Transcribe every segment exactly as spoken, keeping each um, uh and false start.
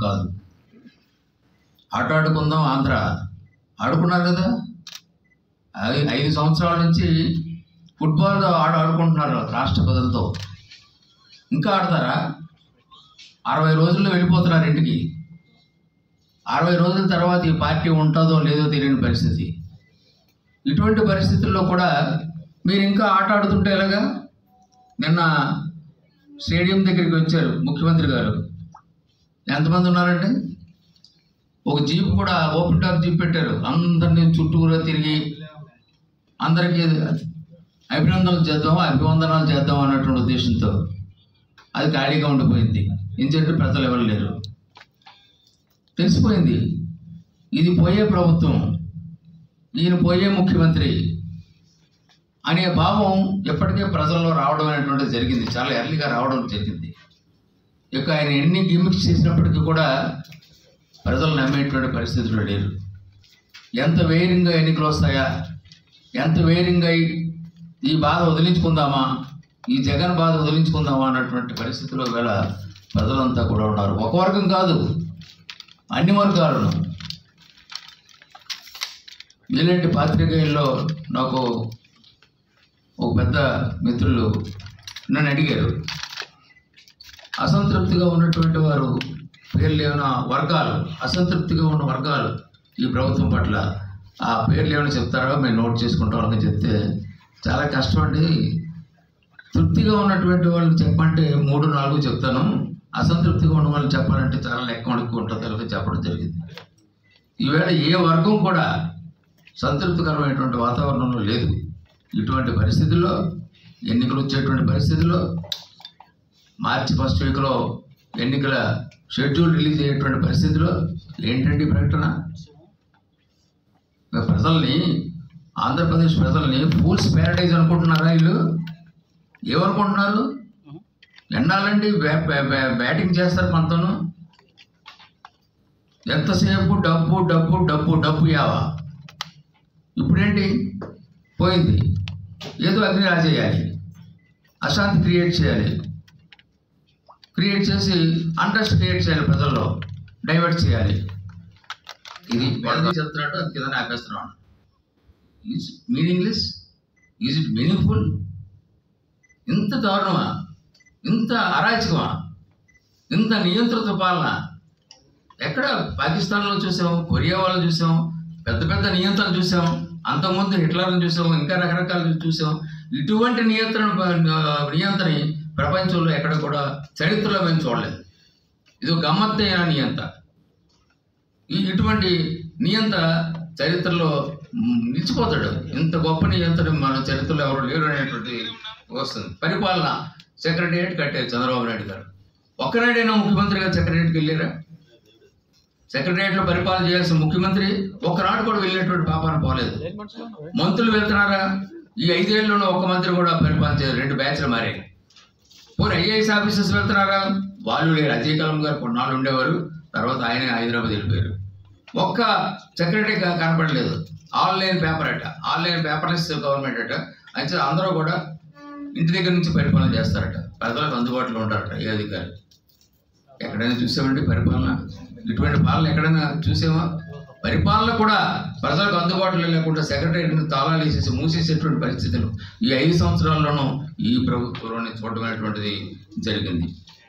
కాదు. ఆట ఆడుకుందాం ఆంధ్ర ఆడుకున్నారు కదా, ఐదు సంవత్సరాల నుంచి ఫుట్బాల్ ఆడ ఆడుకుంటున్నారు రాష్ట్ర ప్రజలతో. ఇంకా ఆడతారా? అరవై రోజుల్లో వెళ్ళిపోతున్నారు ఇంటికి. అరవై రోజుల తర్వాత ఈ పార్టీ ఉంటుందో లేదో తెలియని పరిస్థితి. ఇటువంటి పరిస్థితుల్లో కూడా మీరు ఇంకా ఆట ఆడుతుంటే ఎలాగా? నిన్న స్టేడియం దగ్గరికి వచ్చారు ముఖ్యమంత్రి గారు. ఎంతమంది ఉన్నారండి? ఒక జీప్ కూడా ఓపెన్ టాప్ జీప్ పెట్టారు. అందరినీ చుట్టూరా తిరిగి అందరికీ అభినందనలు చేద్దాం అభివందనాలు చేద్దాం అన్నటువంటి ఉద్దేశంతో అది ఖాళీగా ఉండిపోయింది. ఎందుకంటే ప్రజలు ఎవరు లేరు. తెలిసిపోయింది ఇది పోయే ప్రభుత్వం, ఈయన పోయే ముఖ్యమంత్రి అనే భావం ఎప్పటికే ప్రజల్లో రావడం అనేటువంటిది జరిగింది. చాలా ఎర్లీగా రావడం జరిగింది. ఇక ఆయన ఎన్ని గిమిక్స్ చేసినప్పటికీ కూడా ప్రజలు నమ్మేటువంటి పరిస్థితులు లేరు. ఎంత వేరింగా ఎన్నికలు వస్తాయా, ఎంత వేరింగా ఈ బాధ వదిలించుకుందామా, ఈ జగన్ బాధ వదిలించుకుందామా అన్నటువంటి పరిస్థితుల్లో వేళ ప్రజలంతా కూడా ఉన్నారు. ఒక వర్గం కాదు, అన్ని వర్గాలను. ఇలాంటి పాత్రికేయుల్లో నాకు ఒక పెద్ద మిత్రులు నన్ను అడిగారు, అసంతృప్తిగా ఉన్నటువంటి వారు పేర్లు ఏమైనా వర్గాలు, అసంతృప్తిగా ఉన్న వర్గాలు ఈ ప్రభుత్వం పట్ల ఆ పేర్లు ఏమైనా చెప్తారో మేము నోట్ చేసుకుంటాం అని చెప్తే, చాలా కష్టం అండి. తృప్తిగా ఉన్నటువంటి వాళ్ళని చెప్పంటే మూడు నాలుగు చెప్తాను, అసంతృప్తిగా ఉన్న వాళ్ళని చెప్పాలంటే చాలా లెక్క ఎక్కువ ఉంటుంది అని చెప్పడం జరిగింది. ఈవేళ ఏ వర్గం కూడా సంతృప్తికరమైనటువంటి వాతావరణంలో లేదు. ఇటువంటి పరిస్థితుల్లో, ఎన్నికలు వచ్చేటువంటి పరిస్థితుల్లో, మార్చి ఫస్ట్ వీక్లో ఎన్నికల షెడ్యూల్ రిలీజ్ అయ్యేటువంటి పరిస్థితిలో ఏంటండి ప్రకటన? ప్రజల్ని, ఆంధ్రప్రదేశ్ ప్రజల్ని ఫూల్స్ ప్యారడైజ్ అనుకుంటున్నారా? వీళ్ళు ఏమనుకుంటున్నారు? ఎండాలండి బ్యాటింగ్ చేస్తారు మనతోను. ఎంతసేపు డబ్బు డబ్బు డబ్బు డబ్బు యావా. ఇప్పుడేంటి పోయింది, ఏదో అగ్ని రాజేయాలి, అశాంతి క్రియేట్ చేయాలి, క్రియేట్ చేసి అంట్రస్ట్ క్రియేట్ చేయాలి, ప్రజల్లో డైవర్ట్ చేయాలి. ఇది వాళ్ళు చెప్తున్నట్టు అది కింద ఆపేస్తున్నాడు. Is meaningless, is it meaningful? ఇంత దారుణమా, ఇంత అరాచకమా, ఇంత నియంత్రిత పాలన ఎక్కడ? పాకిస్తాన్లో చూసాం, కొరియా వాళ్ళు చూసాం, పెద్ద పెద్ద నియంత్రణ చూసాం, అంతకుముందు హిట్లర్ని చూసాం, ఇంకా రకరకాలు చూసాం. ఇటువంటి నియంత్రణ నియంత్రణ ప్రపంచంలో ఎక్కడ కూడా చరిత్రలో మేము చూడలేదు. ఇది ఒక గమ్మత్తైన నియంత. ఈ ఇటువంటి నియంత చరిత్రలో నిలిచిపోతాడు. ఇంత గొప్ప నియంత్రణ మన చరిత్రలో ఎవరు లేరు అనేటువంటి వస్తుంది. పరిపాలన సెక్రటేరియట్ కట్టారు చంద్రబాబు నాయుడు గారు. ఒక్కనాడైనా ముఖ్యమంత్రిగా సెక్రటేరియట్కి వెళ్ళారా? సెక్రటేరియట్లో పరిపాలన చేయాల్సిన ముఖ్యమంత్రి ఒక్కనాడు కూడా వెళ్ళినటువంటి పాపాన్ని పోలేదు. మంత్రులు వెళ్తున్నారా? ఈ ఐదేళ్లలో ఒక్క మంత్రి కూడా పరిపాలన చేయరు. రెండు బ్యాచ్లు మారాయి. పోనీ ఐఏఎస్ ఆఫీసర్స్ వెళ్తున్నారా? వాళ్ళు లేరు. అజయ్ కలం గారు కొన్నాళ్ళు ఉండేవారు, తర్వాత ఆయన హైదరాబాద్ వెళ్ళిపోయారు. ఒక్క సెక్రటరీ కనపడలేదు. ఆన్లైన్ పేపర్ అట, ఆన్లైన్ పేపర్లెస్ గవర్నమెంట్ అట. అయితే అందరూ కూడా ఇంటి దగ్గర నుంచి పరిపాలన చేస్తారట, ప్రజలకు అందుబాటులో ఉంటారట ఏ అధికారి. ఎక్కడైనా చూసామండి పరిపాలన? ఇటువంటి పాలన ఎక్కడైనా చూసామా? పరిపాలన కూడా ప్రజలకు అందుబాటులో లేకుండా సెక్రటరీని తాళాలు వేసేసి మూసేసేటువంటి పరిస్థితులు ఈ ఐదు సంవత్సరాల్లోనూ ఈ ప్రభుత్వంలోనే చూడడం అనేటువంటిది జరిగింది.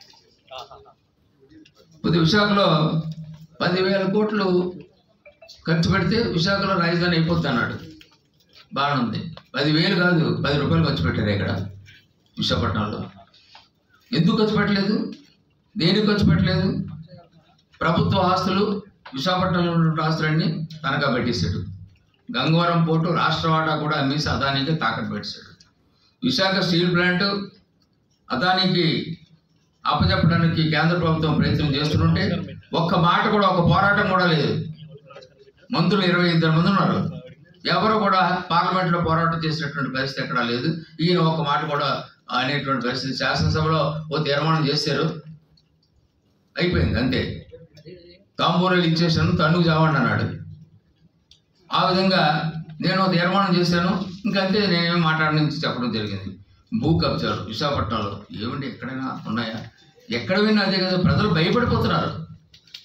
కొద్ది విశాఖలో పదివేల కోట్లు ఖర్చు పెడితే విశాఖలో రాజధాని అయిపోద్ది అన్నాడు. బాగానే ఉంది. పదివేలు కాదు, పది రూపాయలు ఖర్చు పెట్టారు ఇక్కడ విశాఖపట్నంలో. ఎందుకు ఖర్చు పెట్టలేదు? దేనికి ఖర్చు పెట్టలేదు? ప్రభుత్వ ఆస్తులు, విశాఖపట్నంలో ఉన్న ఆస్తులన్నీ తనఖా పెట్టేశాడు. గంగవరం పోర్టు రాష్ట్ర వాటా కూడా అమ్మేసి అదానికి తాకట్టు పెట్టేశాడు. విశాఖ స్టీల్ ప్లాంట్ అదానికి అప్పచెప్పడానికి కేంద్ర ప్రభుత్వం ప్రయత్నం చేస్తుంటే ఒక్క మాట కూడా, ఒక పోరాటం కూడా లేదు. మంత్రులు ఇరవై ఇద్దరు మంది ఉన్నారు, ఎవరు కూడా పార్లమెంట్లో పోరాటం చేసినటువంటి పరిస్థితి ఎక్కడా లేదు. ఈయన ఒక మాట కూడా అనేటువంటి పరిస్థితి. శాసనసభలో ఓ తీర్మానం చేశారు, అయిపోయింది అంతే. తాంబూరాలు ఇచ్చేసాను, తన్నుకు చావండి అన్నాడు. ఆ విధంగా నేను తీర్మానం చేశాను, ఇంకంతే, నేనేమి మాట్లాడని చెప్పడం జరిగింది. భూ కబ్జాలు విశాఖపట్నంలో ఏమండి ఎక్కడైనా ఉన్నాయా? ఎక్కడ విన్నా అదే కదా. ప్రజలు భయపడిపోతున్నారు.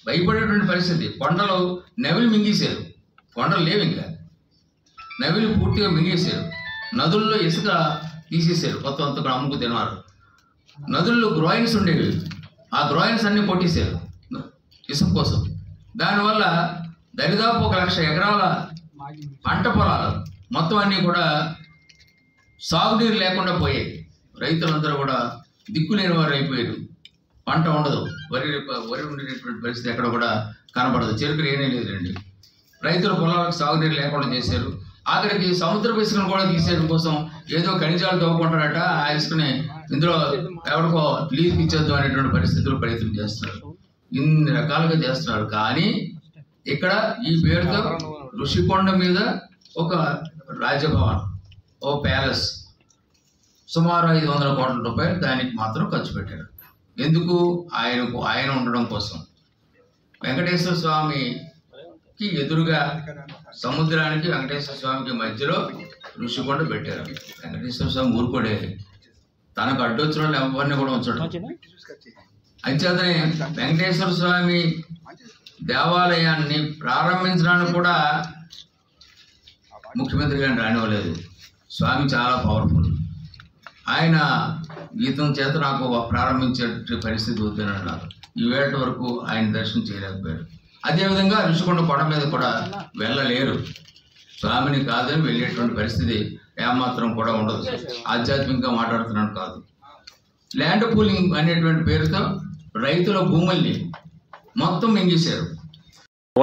భయపడేటువంటి పరిస్థితి. కొండలు నవిలి మింగేశారు, కొండలు లేవు, ఇంకా నవిలి పూర్తిగా మింగేశారు. నదుల్లో ఇసుక తీసేశారు, కొత్త అంత అమ్ముకు తిన్నారు. నదుల్లో గ్రోయిన్స్ ఉండేవి, ఆ గ్రోయిన్స్ అన్నీ కొట్టేశారు ఇసుక కోసం. దానివల్ల దరిదాపు ఒక లక్ష ఎకరాల పంట పొలాలు మొత్తం అన్నీ కూడా సాగునీరు లేకుండా పోయాయి. రైతులందరూ కూడా దిక్కులేని వారు అయిపోయారు. పంట ఉండదు, వరి వరి ఉండేటటువంటి పరిస్థితి ఎక్కడ కూడా కనబడదు. చెరుకులు ఏమీ లేదండి. రైతుల పొలాలకు సాగునీరు లేకుండా చేశారు. ఆఖరికి సముద్ర ఇసుకను కూడా తీసేయడం కోసం ఏదో ఖనిజాలు తవ్వుకుంటారట, ఆ ఇసుకని ఇందులో ఎవరికో లీజ్కి ఇచ్చేద్దాం అనేటువంటి పరిస్థితులు ప్రయత్నం చేస్తున్నారు. ఇన్ని రకాలుగా చేస్తున్నారు. కానీ ఇక్కడ ఈ పేరుతో ఋషికొండ మీద ఒక రాజభవన్, ఓ ప్యాలెస్ సుమారు ఐదు వందల కోట్ల రూపాయలు దానికి మాత్రం ఖర్చు పెట్టారు. ఎందుకు? ఆయనకు ఆయన ఉండడం కోసం. వెంకటేశ్వర స్వామికి ఎదురుగా సముద్రానికి వెంకటేశ్వర స్వామికి మధ్యలో ఋషికొండ పెట్టారు. వెంకటేశ్వర స్వామి ఊరుకోడే, తనకు అడ్డొచ్చిన వాళ్ళు ఎవరిని కూడా ఉంచడం. అంచేతనే వెంకటేశ్వర స్వామి దేవాలయాన్ని ప్రారంభించడానికి కూడా ముఖ్యమంత్రి గారిని రానివ్వలేదు. స్వామి చాలా పవర్ఫుల్. ఆయన గీతం చేత నాకు ప్రారంభించే పరిస్థితి వద్దని అన్నారు. ఈవేళ వరకు ఆయన దర్శనం చేయలేకపోయారు. అదేవిధంగా ఋషికొండ కొండ మీద కూడా వెళ్ళలేరు. స్వామిని కాదని వెళ్ళేటువంటి పరిస్థితి ఏమాత్రం కూడా ఉండదు. ఆధ్యాత్మికంగా మాట్లాడుతున్నాను కాదు. ల్యాండ్ పూలింగ్ అనేటువంటి పేరుతో రైతుల భూముల్ని మొత్తం మింగేశారు.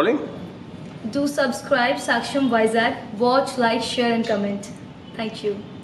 Do subscribe Saksham Vizag. Watch, like, share and comment. Thank you.